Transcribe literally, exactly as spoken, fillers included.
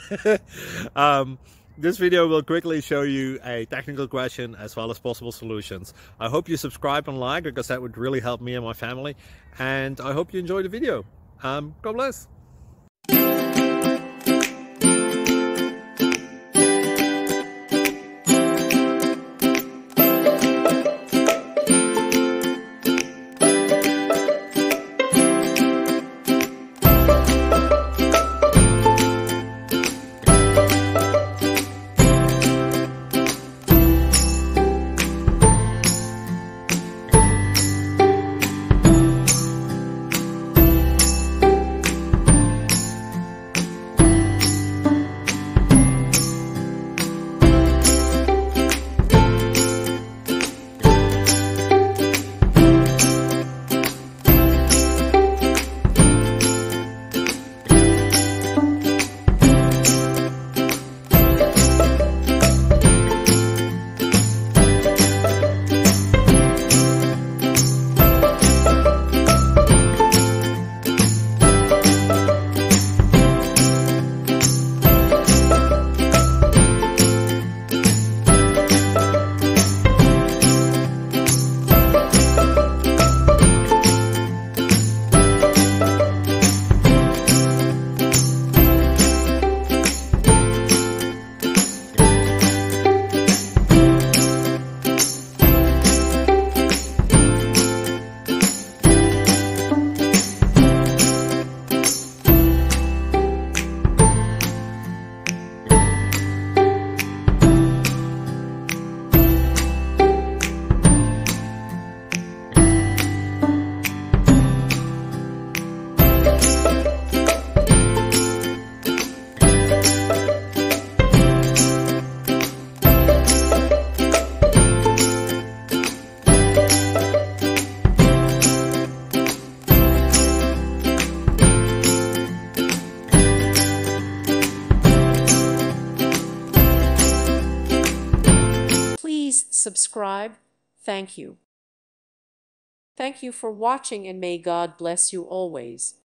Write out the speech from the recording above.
um, this video will quickly show you a technical question as well as possible solutions. I hope you subscribe and like, because that would really help me and my family. And I hope you enjoy the video. Um, God bless. Please subscribe. Thank you. Thank you for watching, and may God bless you always.